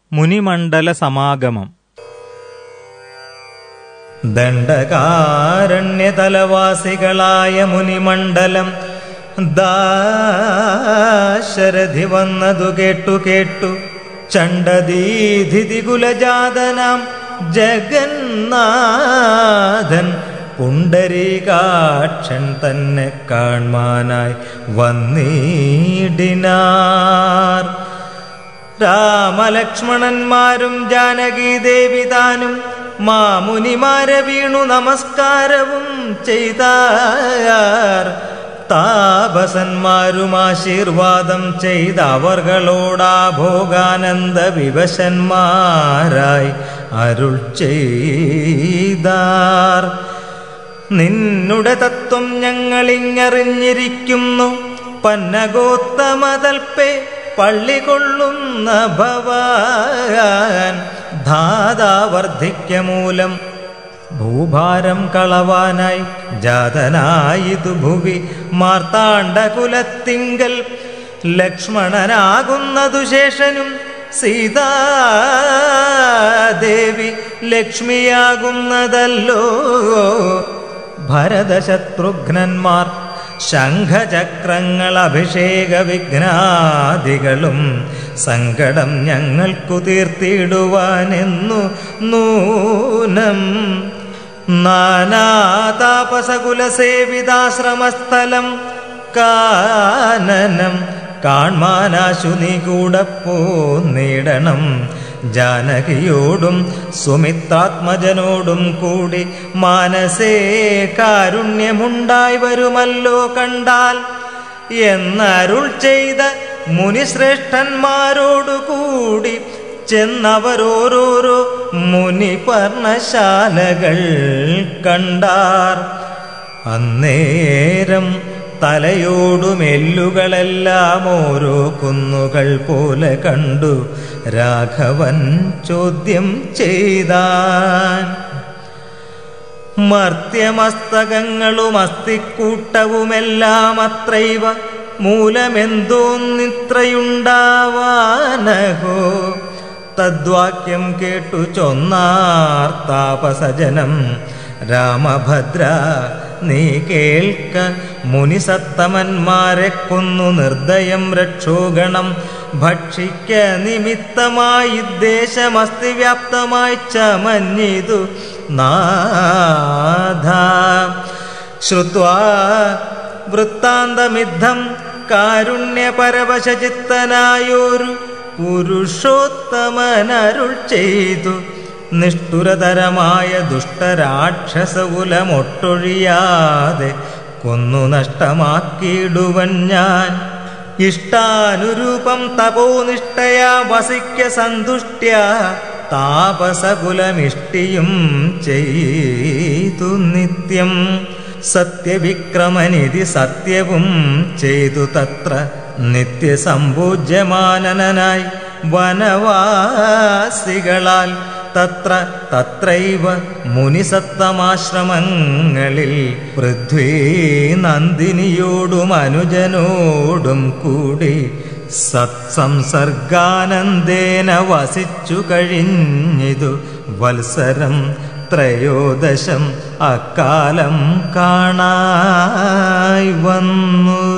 മുനിമണ്ഡല സമാഗമം. ദണ്ഡകാരണ്യതലവാസികളായ മുനിമണ്ഡലം ദാശരഥി വന്നതു കേട്ടു ചണ്ഡദീധികുലജാതനാം ജഗന്നാഥൻ പുണ്ടരീകാക്ഷൻ തന്നെ കാൺമാനായി വന്നിടിനാർ. രാമലക്ഷ്മണന്മാരും ജാനകീദേവി താനും മാമുനിമാരെ വീണു നമസ്കാരവും ചെയ്താർ. താപസന്മാരും ആശീർവാദം ചെയ്ത അവർകളോടാ ഭോഗാനന്ദ വിവശന്മാരായി അരുൾ ചെയ്താർ. നിന്നുടെ തത്വം ഞങ്ങളിങ്ങറിഞ്ഞിരിക്കുന്നു, പന്നഗോത്തമതൽപ്പേ പള്ളി കൊള്ളുന്ന ഭവാൻ. ധാതാവർദ്ധിക്ക മൂലം ഭൂഭാരം കളവാനായി ജാതനായിതു ഭുവി മാർത്താണ്ഡകുലത്തിങ്കൽ. ലക്ഷ്മണനാകുന്നതു ശേഷനും സീതാദേവി ലക്ഷ്മിയാകുന്നതല്ലോ. ഭരതശത്രുഘ്നന്മാർ ശംഖചക്രങ്ങൾ അഭിഷേക വിഘ്നാദികളും സങ്കടം ഞങ്ങൾക്കു തീർത്തിടുവാനെന്നു നൂനം. നാനാതാപസകുലസേവിതാശ്രമസ്ഥലം കാനനം കാൺമാനാശു നീ കൂടെ പോന്നിടണം. ജാനകിയോടും സുമിത്രാത്മജനോടും കൂടി മാനസേ കാരുണ്യമുണ്ടായി വരുമല്ലോ കണ്ടാൽ എന്നരുൾ ചെയ്ത മുനിശ്രേഷ്ഠന്മാരോടുകൂടി ചെന്നവരോരോരോ മുനിപർണശാലകൾ കണ്ടാർ. അന്നേരം തലയോടും എല്ലുകളെല്ലാം ഓരോ കുന്നുകൾ പോലെ കണ്ടു രാഘവൻ ചോദ്യം ചെയ്താൻ. മർത്യമസ്തകങ്ങളും അസ്ഥിക്കൂട്ടവുമെല്ലാം അത്രൈവ മൂലമെന്തോന്നിത്രയുണ്ടാവാനഹോ. തദ്വാക്യം കേട്ടു ചൊന്നാർ താപസജനം, രാമഭദ്ര നീ കേൾക്ക, മുനിസത്തമന്മാരെ കൊന്നു നിർദ്ദയം രക്ഷോഗണം ഭക്ഷിക്ക നിമിത്തമായി ദേശമസ്തി വ്യാപ്തമായി ചമഞ്ഞിതു നാഥ. ശ്രുത്വാ വൃത്താന്തമിദ്ധം കാരുണ്യപരവശചിത്തനായൊരു പുരുഷോത്തമനരുൾ ചെയ്തു. നിഷ്ഠുരതരമായ ദുഷ്ടരാക്ഷസകുലമൊട്ടൊഴിയാതെ കൊന്നു നഷ്ടമാക്കിയിടുവൻ ഞാൻ. ഇഷ്ടാനുരൂപം തപോനിഷ്ഠയാ വസിക്ക സന്തുഷ്ട്യ താപസകുലമിഷ്ടിയും ചെയ്തു നിത്യം. സത്യവിക്രമനിധി സത്യവും ചെയ്തു തത്ര നിത്യസമ്പൂജ്യമാനനായി വനവാസികളാൽ. തത്രൈവ മുനിസത്തമാശ്രമങ്ങളിൽ പൃഥ്വീ നന്ദിനിയോടും അനുജനോടും കൂടി സത്സംസർഗാനന്ദേന വസിച്ചു കഴിഞ്ഞിതു വത്സരം ത്രയോദശം അക്കാലം കാണായി വന്നു.